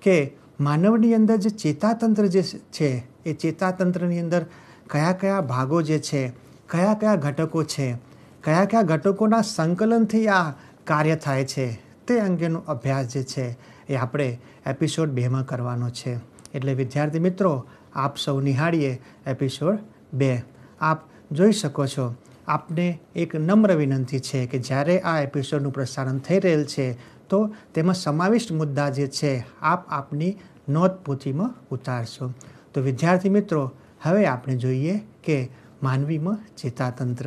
કે માનવની અંદર જે ચેતાતંત્ર જે છે એ ચેતાતંત્રની અંદર કયા કયા ભાગો જે છે, કયા કયા ઘટકો છે, કયા કયા ઘટકોના સંકલનથી આ કાર્ય થાય છે, તે અંગેનો અભ્યાસ જે છે એ આપણે એપિસોડ 2માં કરવાનો છે. એટલે વિદ્યાર્થી મિત્રો, આપ સૌ નિહાળીએ એપિસોડ 2. આપ જોઈ શકો છો, આપને એક નમ્ર વિનંતી છે કે જ્યારે આ એપિસોડનું પ્રસારણ થઈ રહેલ છે તો તેમાં સમાવિષ્ટ મુદ્દા જે છે આપની નોંધપોથીમાં ઉતારશો. તો વિદ્યાર્થી મિત્રો, હવે આપણે જોઈએ કે માનવીમાં ચેતાતંત્ર.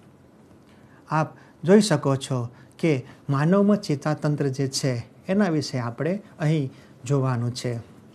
આપ જોઈ શકો છો કે માનવમાં ચેતાતંત્ર જે છે એના વિશે આપણે અહીં જોવાનું છે.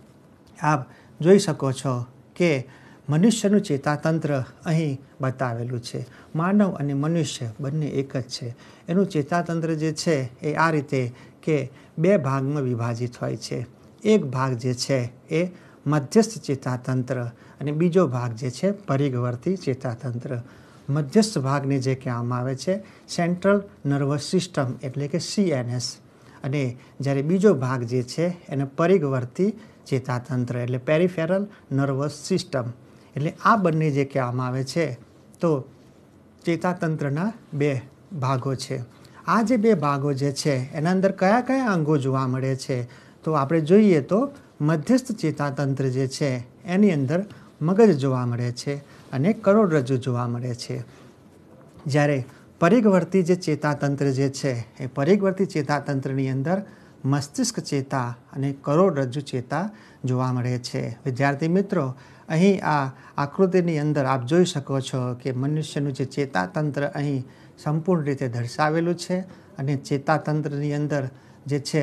આપ જોઈ શકો છો કે મનુષ્યનું ચેતાતંત્ર અહીં બતાવેલું છે. માનવ અને મનુષ્ય બંને એક જ છે. એનું ચેતાતંત્ર જે છે એ આ રીતે કે 2 ભાગમાં વિભાજિત હોય છે. એક ભાગ જે છે એ મધ્યસ્થ ચેતાતંત્ર અને બીજો ભાગ જે છે પરિઘવર્તી ચેતાતંત્ર. મધ્યસ્થ ભાગને જે કહેવામાં આવે છે સેન્ટ્રલ નર્વસ સિસ્ટમ એટલે કે CNS, અને જ્યારે બીજો ભાગ જે છે એને પરિઘવર્તી ચેતાતંત્ર એટલે પેરિફેરલ નર્વસ સિસ્ટમ. એટલે આ બંને જે કહેવામાં આવે છે તો ચેતાતંત્રના 2 ભાગો છે. આ જે 2 ભાગો જે છે એના અંદર કયા કયા અંગો જોવા મળે છે તો આપણે જોઈએ તો મધ્યસ્થ ચેતાતંત્ર જે છે એની અંદર મગજ જોવા મળે છે અને કરોડરજ્જુ જોવા મળે છે. જ્યારે પરિઘવર્તી જે ચેતાતંત્ર જે છે એ પરિઘવર્તી ચેતાતંત્રની અંદર મસ્તિષ્ક ચેતા અને કરોડરજ્જુ ચેતા જોવા મળે છે. વિદ્યાર્થી મિત્રો, અહીં આ આકૃતિની અંદર આપ જોઈ શકો છો કે મનુષ્યનું જે ચેતાતંત્ર અહીં સંપૂર્ણ રીતે દર્શાવેલું છે, અને ચેતાતંત્રની અંદર જે છે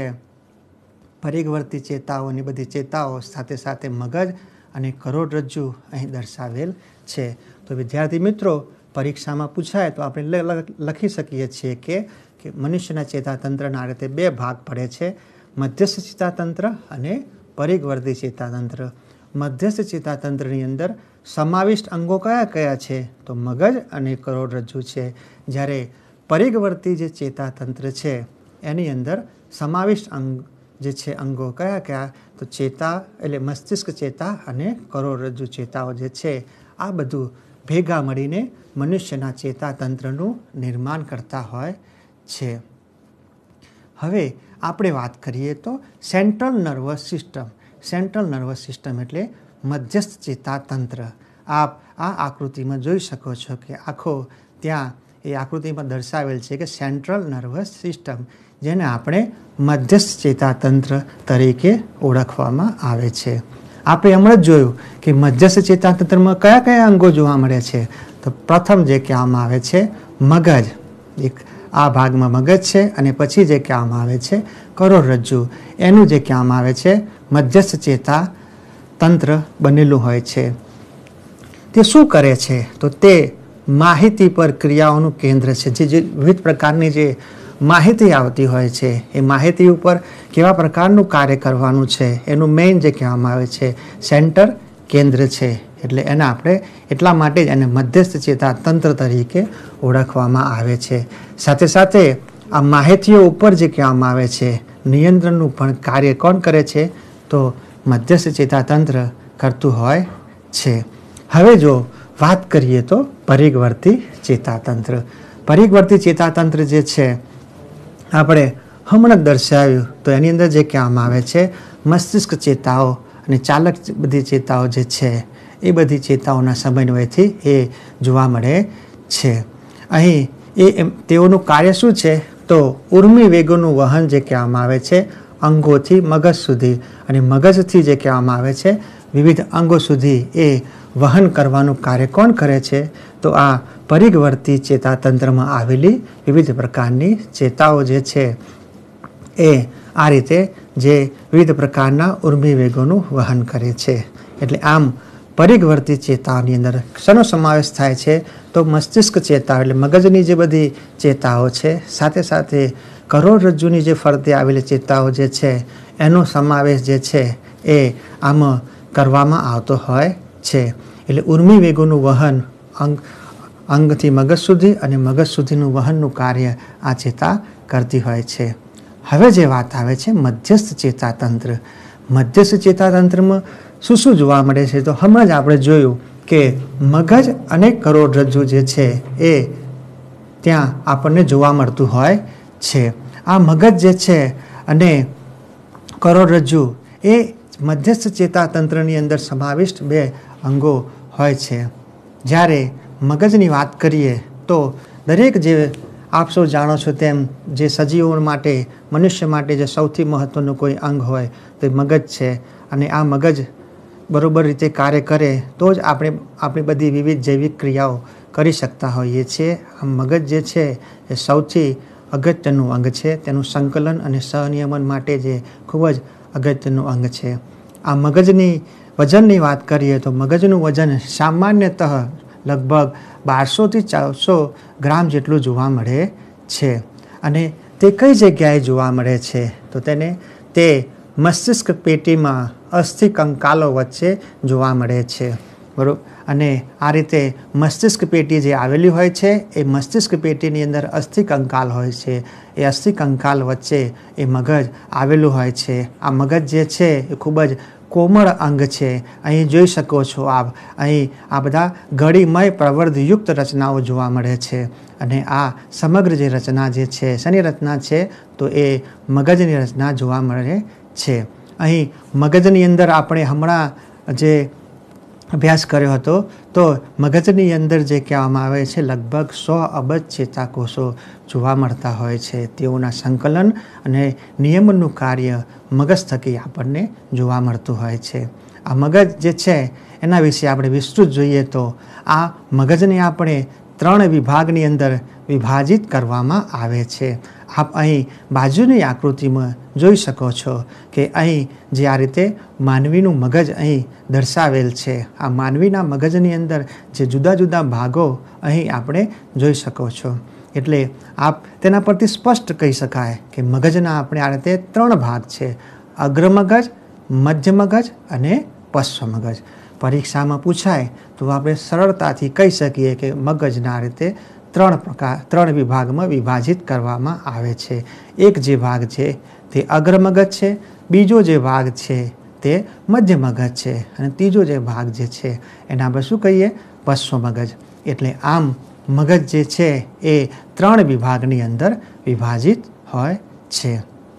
પરિઘવર્તી ચેતાઓની બધી ચેતાઓ સાથે સાથે મગજ અને કરોડરજ્જુ અહીં દર્શાવેલ છે. તો વિદ્યાર્થી મિત્રો, પરીક્ષામાં પૂછાય તો આપણે લખી શકીએ છીએ કે મનુષ્યના ચેતાતંત્રના આ રીતે 2 ભાગ પડે છે, મધ્યસ્થ ચેતાતંત્ર અને પરિઘવર્તી ચેતાતંત્ર. મધ્યસ્થ ચેતાતંત્રની અંદર સમાવિષ્ટ અંગો કયા કયા છે તો મગજ અને કરોડરજ્જુ છે. જ્યારે પરિઘવર્તી જે ચેતાતંત્ર છે એની અંદર સમાવિષ્ટ અંગ જે છે અંગો કયા કયા તો ચેતા એટલે મસ્તિષ્ક ચેતા અને કરોડરજ્જુ ચેતાઓ જે છે આ બધું ભેગા મળીને મનુષ્યના ચેતાતંત્રનું નિર્માણ કરતા હોય છે. હવે આપણે વાત કરીએ તો central nervous system. Central nervous system એટલે મધ્યસ્થ ચેતાતંત્ર. આપ આ આકૃતિમાં જોઈ શકો છો કે આખો ત્યાં એ આકૃતિમાં દર્શાવેલ છે કે સેન્ટ્રલ નર્વસ સિસ્ટમ, જેને આપણે મધ્યસ્થ ચેતાતંત્ર તરીકે ઓળખવામાં આવે છે. આપણે હમણાં જ જોયું કે મધ્યસ્થ ચેતાતંત્રમાં કયા કયા અંગો જોવા મળે છે તો પ્રથમ જે કહેવામાં આવે છે મગજ, એક આ ભાગમાં મગજ છે, અને પછી જે કહેવામાં આવે છે કરોડરજ્જુ, એનું જે કહેવામાં આવે છે મધ્યસ્થ ચેતાતંત્ર બનેલું હોય છે. તે શું કરે છે તો તે માહિતી પર ક્રિયાઓનું કેન્દ્ર છે. જે વિવિધ પ્રકારની જે માહિતી આવતી હોય છે એ માહિતી ઉપર કેવા પ્રકારનું કાર્ય કરવાનું છે એનું મેઇન જે કહેવામાં આવે છે સેન્ટર કેન્દ્ર છે. એટલે એને આપણે એટલા માટે જ એને મધ્યસ્થ ચેતાતંત્ર તરીકે ઓળખવામાં આવે છે. સાથે સાથે આ માહિતીઓ ઉપર જે કહેવામાં આવે છે નિયંત્રણનું પણ કાર્ય કોણ કરે છે તો મધ્યસ્થ ચેતાતંત્ર કરતું હોય છે. હવે જો વાત કરીએ તો પરિઘવર્તી ચેતાતંત્ર. પરિઘવર્તી ચેતાતંત્ર જે છે આપણે હમણાં જ દર્શાવ્યું તો એની અંદર જે કહેવામાં આવે છે મસ્તિષ્ક ચેતાઓ અને ચાલક બધી ચેતાઓ જે છે એ બધી ચેતાઓના સમન્વયથી એ જોવા મળે છે. અહીં તેઓનું કાર્ય શું છે તો ઉર્મિ વેગોનું વહન જે કહેવામાં આવે છે અંગોથી મગજ સુધી, અને મગજથી જે કહેવામાં આવે છે વિવિધ અંગો સુધી એ વહન કરવાનું કાર્ય કોણ કરે છે તો આ પરિઘવર્તી ચેતાતંત્રમાં આવેલી વિવિધ પ્રકારની ચેતાઓ જે છે એ આ રીતે જે વિવિધ પ્રકારના ઉર્મિ વેગોનું વહન કરે છે. એટલે આમ પરિઘવર્તી ચેતાઓની અંદર શેનો સમાવેશ થાય છે તો મસ્તિષ્ક ચેતાઓ એટલે મગજની જે બધી ચેતાઓ છે, સાથે સાથે કરોડરજ્જુની જે ફરતે આવેલી ચેતાઓ જે છે એનો સમાવેશ જે છે એ આમાં કરવામાં આવતો હોય છે. એટલે ઉર્મિ વેગોનું વહન અંગથી મગજ સુધી અને મગજ સુધીનું વહનનું કાર્ય આ ચેતા કરતી હોય છે. હવે જે વાત આવે છે મધ્યસ્થ ચેતાતંત્ર. મધ્યસ્થ ચેતાતંત્રમાં શું જોવા મળે છે? તો હમણાં જ આપણે જોયું કે મગજ અને કરોડરજ્જુ જે છે એ ત્યાં આપણને જોવા મળતું હોય છે. આ મગજ જે છે અને કરોડરજ્જુ એ મધ્યસ્થ ચેતાતંત્રની અંદર સમાવિષ્ટ બે અંગો હોય છે. જ્યારે મગજની વાત કરીએ તો દરેક જે આપ સૌ જાણો છો તેમ જે સજીવો માટે, મનુષ્ય માટે જે સૌથી મહત્ત્વનું કોઈ અંગ હોય તે મગજ છે. અને આ મગજ બરોબર રીતે કાર્ય કરે તો જ આપણે આપણી બધી વિવિધ જૈવિક ક્રિયાઓ કરી શકતા હોઈએ છીએ. આ મગજ જે છે એ સૌથી અગત્યનું અંગ છે. તેનું સંકલન અને સહનિયમન માટે જે ખૂબ જ અગત્યનું અંગ છે. આ મગજની વજનની વાત કરીએ તો મગજનું વજન સામાન્યતઃ લગભગ 1200થી 1400 ગ્રામ જેટલું જોવા મળે છે. અને તે કઈ જગ્યાએ જોવા મળે છે? તો તે મસ્તિષ્ક પેટીમાં અસ્થિ કંકાલો વચ્ચે જોવા મળે છે. બરાબર. અને આ રીતે મસ્તિષ્ક પેટી જે આવેલી હોય છે એ મસ્તિષ્ક પેટીની અંદર અસ્થિ કંકાલ હોય છે. એ અસ્થિ કંકાલ વચ્ચે એ મગજ આવેલું હોય છે. આ મગજ જે છે એ ખૂબ જ કોમળ અંગ છે. અહીં જોઈ શકો છો આપ, અહીં આ બધા ગળીમય પ્રવર્ધયુક્ત રચનાઓ જોવા મળે છે. અને આ સમગ્ર જે રચના જે છે શેની રચના છે? તો એ મગજની રચના જોવા મળે છે. અહીં મગજની અંદર આપણે હમણાં જે અભ્યાસ કર્યો હતો તો મગજની અંદર જે કહેવામાં આવે છે લગભગ 100 અબજ ચેતાકોષો જોવા મળતા હોય છે. તેઓના સંકલન અને નિયમનનું કાર્ય મગજ થકી આપણને જોવા મળતું હોય છે. આ મગજ જે છે એના વિશે આપણે વિસ્તૃત જોઈએ તો આ મગજને આપણે 3 વિભાગની અંદર વિભાજિત કરવામાં આવે છે. આપ અહીં બાજુની આકૃતિમાં જોઈ શકો છો કે અહીં જે આ રીતે માનવીનું મગજ અહીં દર્શાવેલ છે. આ માનવીના મગજની અંદર જે જુદા જુદા ભાગો અહીં આપણે જોઈ શકો છો. એટલે આપ તેના પરથી સ્પષ્ટ કહી શકાય કે મગજના આપણે આ રીતે 3 ભાગ છે: અગ્ર મગજ, મધ્ય મગજ અને પશ્વ મગજ. પરીક્ષામાં પૂછાય તો આપણે સરળતાથી કહી શકીએ કે મગજના આ રીતે 3 વિભાગમાં વિભાજિત કરવામાં આવે છે. એક જે ભાગ છે તે અગ્ર મગજ છે, બીજો જે ભાગ છે તે મધ્ય મગજ છે અને ત્રીજો જે ભાગ જે છે એને આપણે શું કહીએ? પશ્વ મગજ. એટલે આમ મગજ જે છે એ 3 વિભાગની અંદર વિભાજિત હોય છે.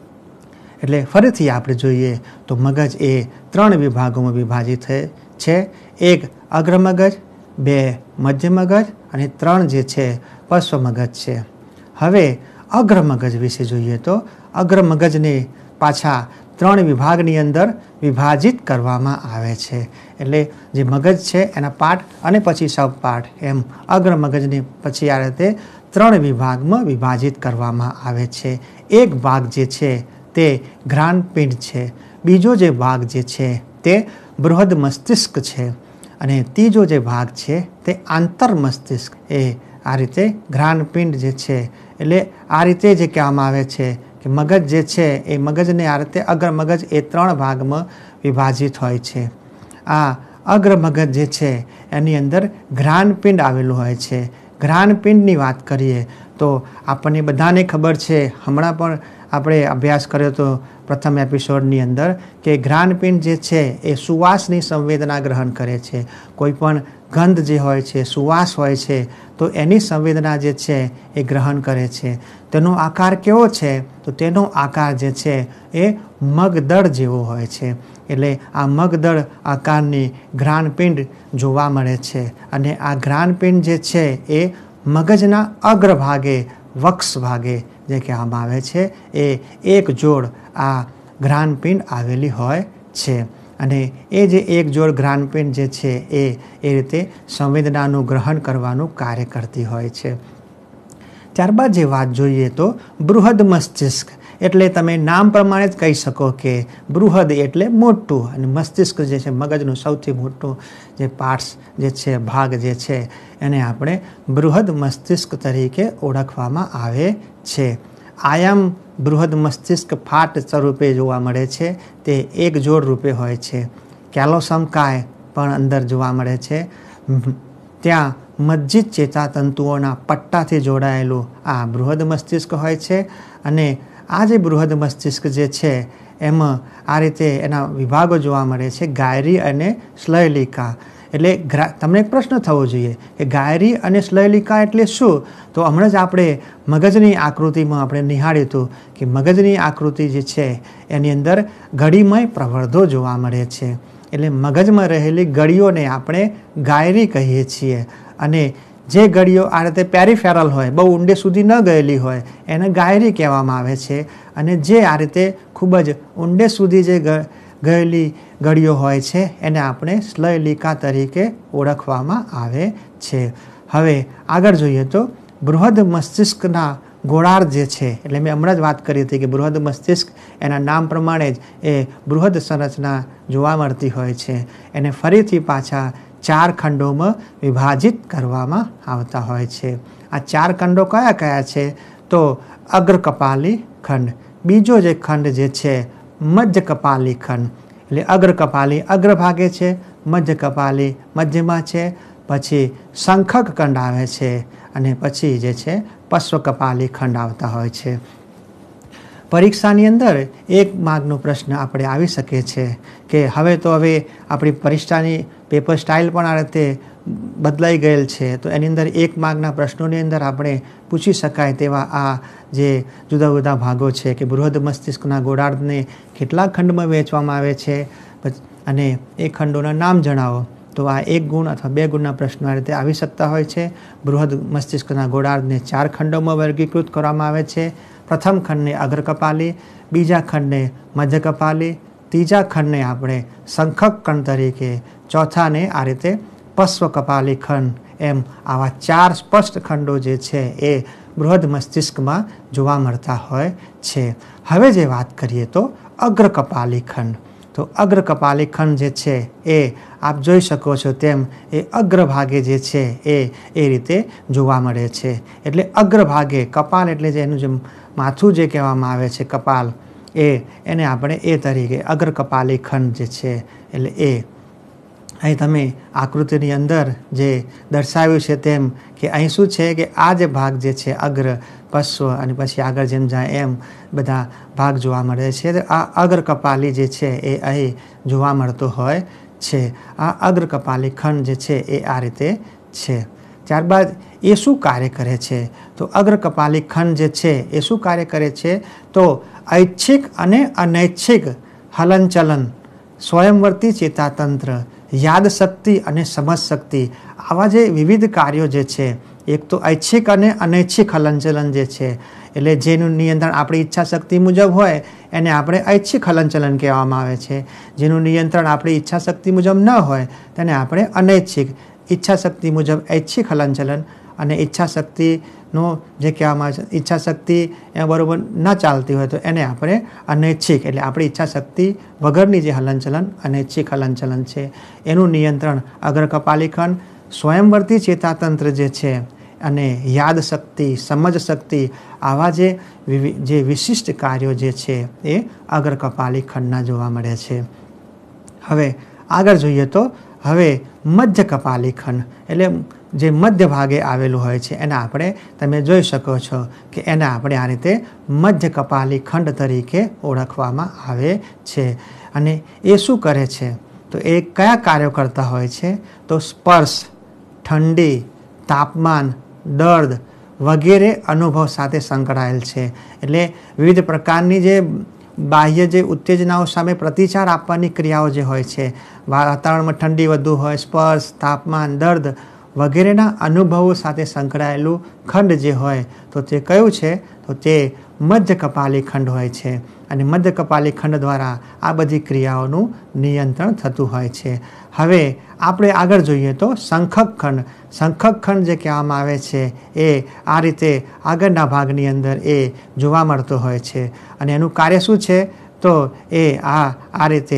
એટલે ફરીથી આપણે જોઈએ તો મગજ એ 3 વિભાગોમાં વિભાજિત છે. એક અગ્ર મગજ, 2 મધ્ય મગજ અને 3 જે છે પશ્વ મગજ છે. હવે અગ્ર મગજ વિશે જોઈએ તો અગ્ર મગજને પાછા 3 વિભાગની અંદર વિભાજિત કરવામાં આવે છે. એટલે જે મગજ છે એના પાર્ટ અને પછી સબ પાર્ટ એમ અગ્ર મગજને પછી આ રીતે 3 વિભાગમાં વિભાજિત કરવામાં આવે છે. એક ભાગ જે છે તે જ્ઞાનપિંડ છે, બીજો જે ભાગ જે છે તે બૃહદ મસ્તિષ્ક છે અને ત્રીજો જે ભાગ છે તે આંતર મસ્તિષ્ક. એ આ રીતે જ્ઞાનપિંડ જે છે એટલે આ રીતે જે કહેવામાં આવે છે કે મગજ જે છે એ મગજને આ રીતે અગ્ર મગજ એ 3 ભાગમાં વિભાજિત હોય છે. આ અગ્ર મગજ જે છે એની અંદર જ્ઞાનપિંડ આવેલું હોય છે. જ્ઞાનપિંડની વાત કરીએ તો આપણને બધાને ખબર છે, હમણાં પણ આપણે અભ્યાસ કર્યો તો પ્રથમ એપિસોડની અંદર કે જ્ઞાનપિંડ જે છે એ સુવાસની સંવેદના ગ્રહણ કરે છે. કોઈ પણ ગંધ જે હોય છે, સુવાસ હોય છે તો એની સંવેદના જે છે એ ગ્રહણ કરે છે. તેનો આકાર કેવો છે? તો તેનો આકાર જે છે એ મગદળ જેવો હોય છે. એટલે આ મગદળ આકારની જ્ઞાનપિંડ જોવા મળે છે. અને આ જ્ઞાનપિંડ જે છે એ મગજના અગ્રભાગે, વક્ષ ભાગે જે કહેવામાં આવે છે એ એક જોડ આ જ્ઞાનપિંડ આવેલી હોય છે. અને એ જે એક જોડ જ્ઞાનપિંડ જે છે એ રીતે સંવેદનાનું ગ્રહણ કરવાનું કાર્ય કરતી હોય છે. ત્યારબાદ જે વાત જોઈએ તો બૃહદ મસ્તિષ્ક. એટલે તમે નામ પ્રમાણે જ કહી શકો કે બૃહદ એટલે મોટું અને મસ્તિષ્ક જે છે મગજનું સૌથી મોટું જે પાર્ટ્સ જે છે, ભાગ જે છે એને આપણે બૃહદ મસ્તિષ્ક તરીકે ઓળખવામાં આવે છે. આયામ બૃહદ મસ્તિષ્ક ફાટ સ્વરૂપે જોવા મળે છે. તે એક જોડ રૂપે હોય છે. કેલોસમકાય પણ અંદર જોવા મળે છે. ત્યાં મજ્જિત ચેતાતંતુઓના પટ્ટાથી જોડાયેલું આ બૃહદ મસ્તિષ્ક હોય છે. અને આ જે બૃહદ મસ્તિષ્ક જે છે એમાં આ રીતે એના વિભાગો જોવા મળે છે, ગાયરી અને શ્લયલિકા. એટલે તમને એક પ્રશ્ન થવો જોઈએ કે ગાયરી અને શ્લયલિકા એટલે શું? તો હમણાં જ આપણે મગજની આકૃતિમાં આપણે નિહાળ્યું હતું કે મગજની આકૃતિ જે છે એની અંદર ગળીમય પ્રવર્ધો જોવા મળે છે. એટલે મગજમાં રહેલી ગળીઓને આપણે ગાયરી કહીએ છીએ. અને જે ગળીઓ આ રીતે પેરીફેરલ હોય, બહુ ઊંડે સુધી ન ગયેલી હોય, એને ગાયરી કહેવામાં આવે છે. અને જે આ રીતે ખૂબ જ ઊંડે સુધી જે ગયેલી ગળીઓ હોય છે એને આપણે શ્લયલિકા તરીકે ઓળખવામાં આવે છે. હવે આગળ જોઈએ તો બૃહદ મસ્તિષ્કના ગોળાર્ધ જે છે, એટલે મેં હમણાં જ વાત કરી હતી કે બૃહદ મસ્તિષ્ક એના નામ પ્રમાણે જ એ બૃહદ સંરચના જોવા મળતી હોય છે. એને ફરીથી પાછા 4 ખંડોમાં વિભાજિત કરવામાં આવતા હોય છે. આ 4 ખંડો કયા કયા છે? તો અગ્ર કપાલી ખંડ, બીજો જે ખંડ જે છે મધ્ય કપાલી ખંડ. એટલે અગ્ર કપાલી અગ્રભાગે છે, મધ્ય કપાલી મધ્યમાં છે, પછી શંખક ખંડ આવે છે, અને પછી જે છે પશ્વ કપાલી ખંડ આવતા હોય છે. પરીક્ષાની અંદર 1 માર્કનો પ્રશ્ન આપણે આવી શકે છે કે હવે આપણી પરીક્ષાની પેપર સ્ટાઇલ પણ આ રીતે બદલાઈ ગયેલ છે. તો એની અંદર 1 માર્કના પ્રશ્નોની અંદર આપણે પૂછી શકાય તેવા આ જે જુદા જુદા ભાગો છે કે બૃહદ મસ્તિષ્કના ગોળાર્ધને કેટલા ખંડમાં વહેંચવામાં આવે છે અને એ ખંડોના નામ જણાવો. તો આ 1 ગુણ અથવા 2 ગુણના પ્રશ્નો આ રીતે આવી શકતા હોય છે. બૃહદ મસ્તિષ્કના ગોળાર્ધને 4 ખંડોમાં વર્ગીકૃત કરવામાં આવે છે. પ્રથમ ખંડને અગ્ર કપાલી, બીજા ખંડને મધ્ય કપાલી, ત્રીજા ખંડને આપણે શંખક ખંડ તરીકે, ચોથાને આ રીતે પશ્વ કપાલી ખંડ. એમ આવા 4 સ્પષ્ટ ખંડો જે છે એ બૃહદ મસ્તિષ્કમાં જોવા મળતા હોય છે. હવે જે વાત કરીએ તો અગ્ર કપાલી ખંડ. તો અગ્ર કપાલી ખંડ જે છે એ આપ જોઈ શકો છો તેમ એ અગ્રભાગે જે છે એ રીતે જોવા મળે છે. એટલે અગ્રભાગે કપાલ એટલે જે એનું જે માથું જે કહેવામાં આવે છે કપાલ, એને આપણે એ તરીકે અગ્ર કપાલી ખંડ જે છે. એટલે એ અહીં તમે આકૃતિની અંદર જે દર્શાવ્યું છે તેમ કે અહીં શું છે કે આ જે ભાગ જે છે અગ્ર, પશ્વ અને પછી આગળ જેમ જાય એમ બધા ભાગ જોવા મળે છે. આ અગ્ર કપાલી જે છે એ અહીં જોવા મળતો હોય છે. આ અગ્ર કપાલી ખંડ જે છે એ આ રીતે છે. ત્યારબાદ એ શું કાર્ય કરે છે? તો અગ્ર કપાલી ખંડ જે છે એ શું કાર્ય કરે છે? તો ઐચ્છિક અને અનૈચ્છિક હલનચલન, સ્વયંવર્તી ચેતાતંત્ર, યાદશક્તિ અને સમજશક્તિ, આવા જે વિવિધ કાર્યો જે છે, એક તો ઐચ્છિક અને અનૈચ્છિક હલનચલન જે છે, એટલે જેનું નિયંત્રણ આપણી ઈચ્છા શક્તિ મુજબ હોય એને આપણે ઐચ્છિક હલનચલન કહેવામાં આવે છે. જેનું નિયંત્રણ આપણી ઈચ્છા શક્તિ મુજબ ન હોય તેને આપણે અનૈચ્છિક, ઈચ્છા શક્તિ મુજબ ઐચ્છિક હલનચલન, અને ઈચ્છા શક્તિનો જે કહેવામાં આવે છે ઈચ્છા શક્તિ એ બરાબર ન ચાલતી હોય તો એને આપણે અનૈચ્છિક, એટલે આપણી ઈચ્છા શક્તિ વગરની જે હલનચલન અનૈચ્છિક હલનચલન છે એનું નિયંત્રણ અગ્ર કપાલી ખંડ, સ્વયંવર્તી ચેતાતંત્ર જે છે અને યાદશક્તિ, સમજશક્તિ, આવા જે વિશિષ્ટ કાર્યો જે છે એ અગ્ર કપાલી ખંડના જોવા મળે છે. હવે આગળ જોઈએ તો હવે મધ્ય કપાલી ખંડ, એટલે જે મધ્ય ભાગે આવેલું હોય છે એને આપણે, તમે જોઈ શકો છો કે એને આપણે આ રીતે મધ્ય કપાલી ખંડ તરીકે ઓળખવામાં આવે છે. અને એ શું કરે છે? તો એ કયા કાર્યો કરતા હોય છે? તો સ્પર્શ, ઠંડી, તાપમાન, દર્દ વગેરે અનુભવ સાથે સંકળાયેલ છે. એટલે વિવિધ પ્રકારની જે બાહ્ય જે ઉત્તેજનાઓ સામે પ્રતિચાર આપવાની ક્રિયાઓ જે હોય છે, વાતાવરણમાં ઠંડી વધુ હોય, સ્પર્શ, તાપમાન, દર્દ વગેરેના અનુભવો સાથે સંકળાયેલું ખંડ જે હોય તો તે કયું છે? તો તે મધ્ય કપાલી ખંડ હોય છે. અને મધ્ય કપાલી ખંડ દ્વારા આ બધી ક્રિયાઓનું નિયંત્રણ થતું હોય છે. હવે આપણે આગળ જોઈએ તો શંખક ખંડ. શંખક ખંડ જે કહેવામાં આવે છે એ આ રીતે આગળના ભાગની અંદર એ જોવા મળતો હોય છે. અને એનું કાર્ય શું છે? તો એ આ રીતે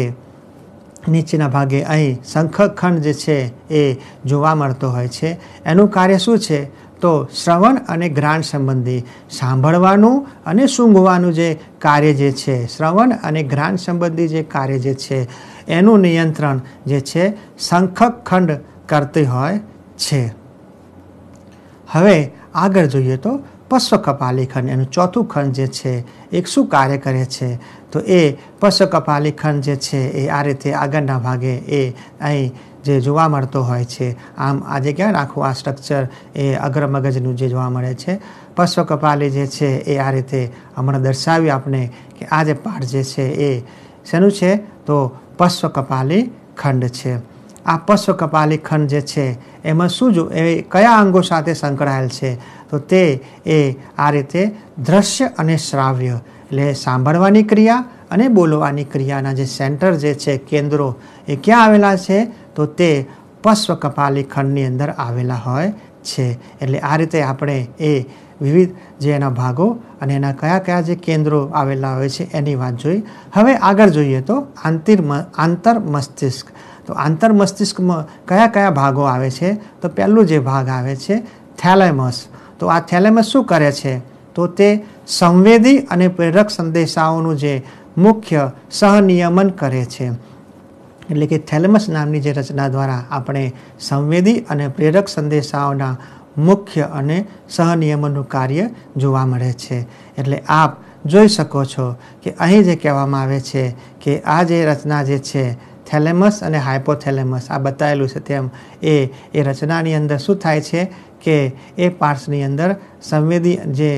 નીચેના ભાગે અહીં શંખક ખંડ જે છે એ જોવા મળતો હોય છે. એનું કાર્ય શું છે? તો શ્રવણ અને ઘ્રાણ સંબંધી, સાંભળવાનું અને સૂંઘવાનું જે કાર્ય જે છે, શ્રવણ અને ઘ્રાણ સંબંધી જે કાર્ય જે છે એનું નિયંત્રણ જે છે શંખક ખંડ કરતી હોય છે. હવે આગળ જોઈએ તો પશ્વ કપાલી ખંડ, એનું ચોથું ખંડ જે છે એક શું કાર્ય કરે છે? તો એ પશ્વ કપાલી ખંડ જે છે એ આ રીતે આગળના ભાગે એ અહીં જે જોવા મળતો હોય છે. આમ આજે ક્યાં આખું આ સ્ટ્રક્ચર એ અગ્ર મગજનું જે જોવા મળે છે. પશ્વ કપાલી જે છે એ આ રીતે હમણાં દર્શાવ્યું આપણે કે આ જે પાર્ટ જે છે એ શેનું છે? તો પશ્વ કપાલી ખંડ છે. આ પશ્વ કપાલી ખંડ જે છે એમાં શું એ કયા અંગો સાથે સંકળાયેલ છે? તો તે એ આ રીતે દ્રશ્ય અને શ્રાવ્ય એટલે સાંભળવાની ક્રિયા અને બોલવાની ક્રિયાના જે સેન્ટર જે છે, કેન્દ્રો, એ ક્યાં આવેલા છે? તો તે પશ્વ કપાલી ખંડની અંદર આવેલા હોય છે. એટલે આ રીતે આપણે એ વિવિધ જે એના ભાગો અને એના કયા કયા જે કેન્દ્રો આવેલા હોય છે એની વાત જોઈ. હવે આગળ જોઈએ તો આંતર મસ્તિષ્ક. તો આંતર મસ્તિષ્કમાં કયા કયા ભાગો આવે છે? તો પહેલું જે ભાગ આવે છે થેલેમસ. તો આ થેલેમસ શું કરે છે? તો તે સંવેદી અને પ્રેરક સંદેશાઓનું જે મુખ્ય સહનિયમન કરે છે. એટલે કે થેલેમસ નામની જે રચના દ્વારા આપણે સંવેદી અને પ્રેરક સંદેશાઓના મુખ્ય અને સહનિયમનનું કાર્ય જોવા મળે છે. એટલે આપ જોઈ શકો છો કે અહીં જે કહેવામાં આવે છે કે આ જે રચના જે છે થેલેમસ અને હાઇપોથેલેમસ આ બતાવેલું છે તેમ એ રચનાની અંદર શું થાય છે કે એ પાર્ટ્સની અંદર સંવેદી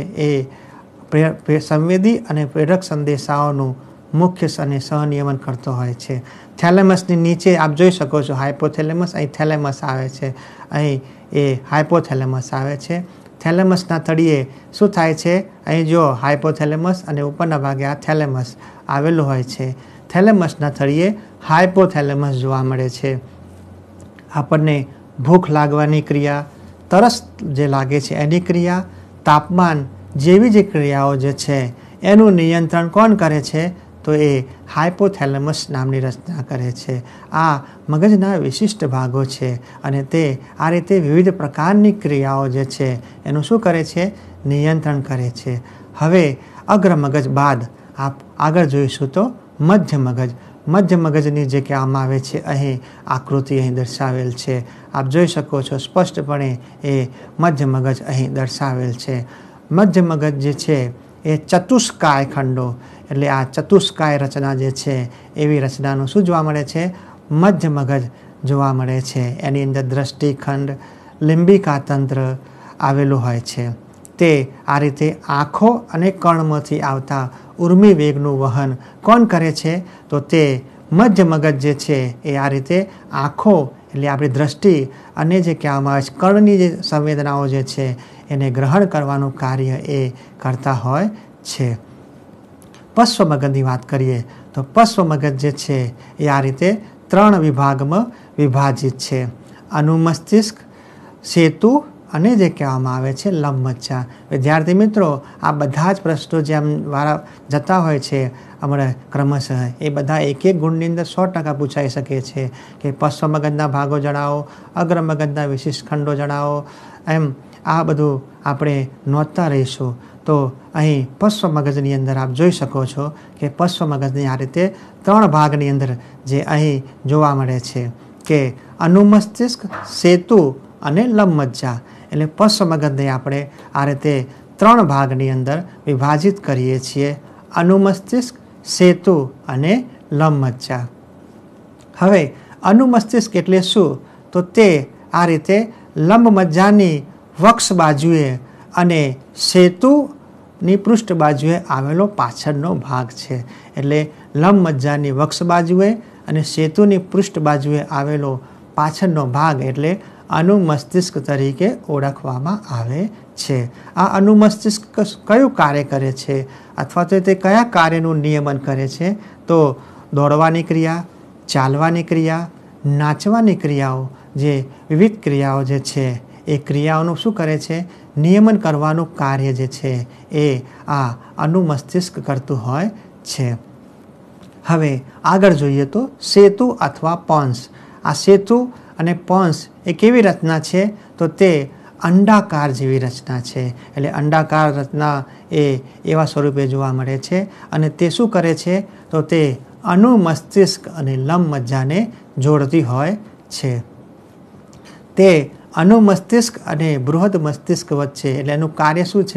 અને પ્રેરક સંદેશાઓનું મુખ્ય અને સહનિયમન કરતો હોય છે. થેલેમસની નીચે આપ જોઈ શકો છો હાઇપોથેલેમસ, અહીં થેલેમસ આવે છે, અહીં એ હાઇપોથેલેમસ આવે છે. થેલેમસના તળિયે શું થાય છે? અહીં જો હાઇપોથેલેમસ અને ઉપરના ભાગે આ થેલેમસ આવેલું હોય છે. થેલેમસના તળિયે હાઇપોથેલેમસ જોવા મળે છે. આપણને ભૂખ લાગવાની ક્રિયા, તરસ જે લાગે છે એની ક્રિયા, તાપમાન જેવી જે ક્રિયાઓ જે છે એનું નિયંત્રણ કોણ કરે છે? તો એ હાઇપોથેલેમસ નામની રચના કરે છે. આ મગજના વિશિષ્ટ ભાગો છે અને તે આ રીતે વિવિધ પ્રકારની ક્રિયાઓ જે છે એનું શું કરે છે? નિયંત્રણ કરે છે. હવે અગ્ર મગજ બાદ આપ આગળ જોઈશું તો મધ્ય મગજ. મધ્ય મગજની જે કહેવામાં આવે છે અહીં આકૃતિ અહીં દર્શાવેલ છે. આપ જોઈ શકો છો સ્પષ્ટપણે એ મધ્ય મગજ અહીં દર્શાવેલ છે. મધ્ય મગજ જે છે એ ચતુષ્કાય ખંડો, એટલે આ ચતુષ્કાય રચના જે છે એવી રચનાનું શું જોવા મળે છે? મધ્ય મગજ જોવા મળે છે. એની અંદર દ્રષ્ટિખંડ, લિંબિકા તંત્ર આવેલું હોય છે. તે આ રીતે આંખો અને કર્ણમાંથી આવતા ઉર્મી વેગનું વહન કોણ કરે છે? તો તે મધ્ય મગજ જે છે એ આ રીતે આંખો એટલે આપણી દ્રષ્ટિ અને જે કહેવામાં આવે છે કર્ણની જે સંવેદનાઓ જે છે એને ગ્રહણ કરવાનું કાર્ય એ કરતા હોય છે. પશ્વ મગજની વાત કરીએ તો પશ્વ મગજ જે છે એ આ રીતે 3 વિભાગમાં વિભાજિત છે. અનુમસ્તિષ્ક, સેતુ અને જે કહેવામાં આવે છે લંબમજ્જા. વિદ્યાર્થી મિત્રો, આ બધા જ પ્રશ્નો જે આમ વાળા જતા હોય છે અમારે ક્રમશઃ એ બધા એક એક ગુણની અંદર 100% પૂછાઈ શકે છે કે પશ્વ મગજના ભાગો જણાવો, અગ્ર મગજના વિશિષ્ટ ખંડો જણાવો. એમ આ બધું આપણે નોંધતા રહીશું. તો અહીં પશ્વ મગજની અંદર આપ જોઈ શકો છો કે પશ્વ મગજની આ રીતે 3 ભાગની અંદર જે અહીં જોવા મળે છે કે અનુમસ્તિષ્ક, સેતુ અને લંબમજ્જા. એટલે પશ્વ મગજને આપણે આ રીતે 3 ભાગની અંદર વિભાજિત કરીએ છીએ: અનુમસ્તિષ્ક, સેતુ અને લંબમજ્જા. હવે અનુમસ્તિષ્ક એટલે શું? તો તે આ રીતે લંબમજ્જાની વક્ષ બાજુએ અને સેતુની પૃષ્ઠ બાજુએ આવેલો પાછળનો ભાગ છે. એટલે લંબમજ્જાની વક્ષ બાજુએ અને સેતુની પૃષ્ઠ બાજુએ આવેલો પાછળનો ભાગ એટલે અનુમસ્તિષ્ક તરીકે ઓળખવામાં આવે છે. આ અનુમસ્તિષ્ક કયું કાર્ય કરે છે અથવા તો તે કયા કાર્યનું નિયમન કરે છે? તો દોડવાની ક્રિયા, ચાલવાની ક્રિયા, નાચવાની ક્રિયાઓ, જે વિવિધ ક્રિયાઓ જે છે એ ક્રિયાઓનું શું કરે છે? નિયમન કરવાનું કાર્ય જે છે એ આ અનુમસ્તિષ્ક કરતું હોય છે. હવે આગળ જોઈએ તો સેતુ અથવા પોન્સ. આ સેતુ અને પોન્સ એ કેવી રચના છે? તો તે અંડાકાર જેવી રચના છે. એટલે અંડાકાર રચના એ એવા સ્વરૂપે જોવા મળે છે અને તે શું કરે છે? તો તે અનુમસ્તિષ્ક અને લંબમજ્જાને જોડતી હોય છે. તે અનુમસ્તિષ્ક અને બૃહદ મસ્તિષ્ક વચ્ચે એટલે એનું કાર્ય શું છે?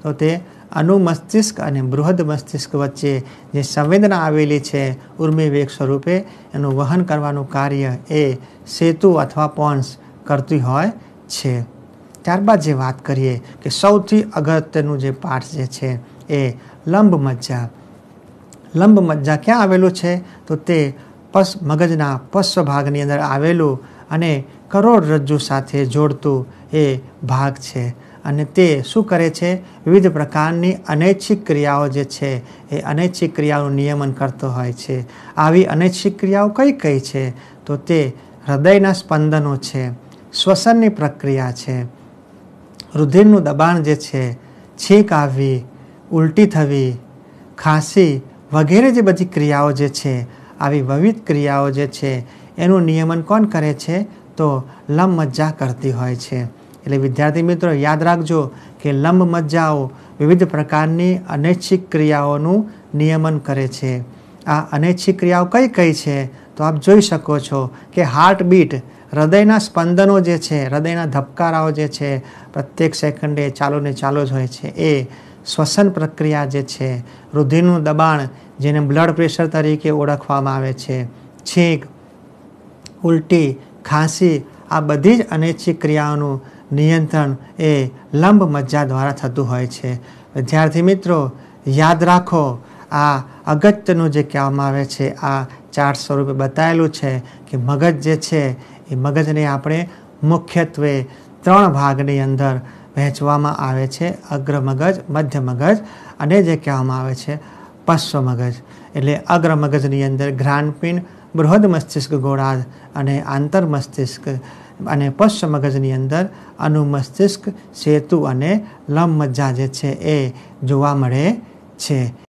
તો તે અનુમસ્તિષ્ક અને બૃહદ મસ્તિષ્ક વચ્ચે જે સંવેદના આવેલી છે ઉર્મી વેગ સ્વરૂપે, એનું વહન કરવાનું કાર્ય એ સેતુ અથવા પોન્સ કરતી હોય છે. ત્યારબાદ જે વાત કરીએ કે સૌથી અગત્યનું જે પાર્ટ જે છે એ લંબ મજ્જા. લંબ મજ્જા ક્યાં આવેલું છે? તો તે મગજના પશ્વ ભાગની અંદર આવેલું અને કરોડરજ્જુ સાથે જોડતું એ ભાગ છે. અને તે શું કરે છે? વિવિધ પ્રકારની અનૈચ્છિક ક્રિયાઓ જે છે એ અનૈચ્છિક ક્રિયાઓનું નિયમન કરતો હોય છે. આવી અનૈચ્છિક ક્રિયાઓ કઈ કઈ છે? તો તે હૃદયના સ્પંદનો છે, શ્વસનની પ્રક્રિયા છે, રુધિરનું દબાણ જે છે, છીંક આવવી, ઉલટી થવી, ખાંસી વગેરે જે બધી ક્રિયાઓ જે છે, આવી વિવિધ ક્રિયાઓ જે છે એનું નિયમન કોણ કરે છે? તો લંબ મજ્જા કરતી હોય છે. એટલે વિદ્યાર્થી મિત્રો યાદ રાખજો કે લંબ મજ્જાઓ વિવિધ પ્રકારની અનૈચ્છિક ક્રિયાઓનું નિયમન કરે છે. આ અનૈચ્છિક ક્રિયાઓ કઈ કઈ છે? તો આપ જોઈ શકો છો કે હાર્ટબીટ, હૃદયના સ્પંદનો જે છે, હૃદયના ધબકારાઓ જે છે પ્રત્યેક સેકન્ડે ચાલુ ને ચાલુ જ હોય છે. એ શ્વસન પ્રક્રિયા જે છે, રુધિરનું દબાણ જેને બ્લડ પ્રેશર તરીકે ઓળખવામાં આવે છે, છીંક, ઉલટી, ખાંસી, આ બધી જ અનૈચ્છિક ક્રિયાઓનું નિયંત્રણ એ લંબ મજ્જા દ્વારા થતું હોય છે. વિદ્યાર્થી મિત્રો યાદ રાખો, આ અગત્યનું જે કહેવામાં આવે છે, આ ચાર્ટ સ્વરૂપે બતાવેલું છે કે મગજ જે છે એ મગજને આપણે મુખ્યત્વે 3 ભાગની અંદર વહેંચવામાં આવે છે: અગ્ર મગજ, મધ્ય મગજ અને જે કહેવામાં આવે છે પશ્વ મગજ. એટલે અગ્ર મગજની અંદર જ્ઞાનપિંડ, બૃહદ મસ્તિષ્ક ગોળાર્ધ અને આંતર મસ્તિષ્ક, અને પશ્વ મગજની અંદર અનુમસ્તિષ્ક, સેતુ અને લંબ મજ્જા જે છે એ જોવા મળે છે.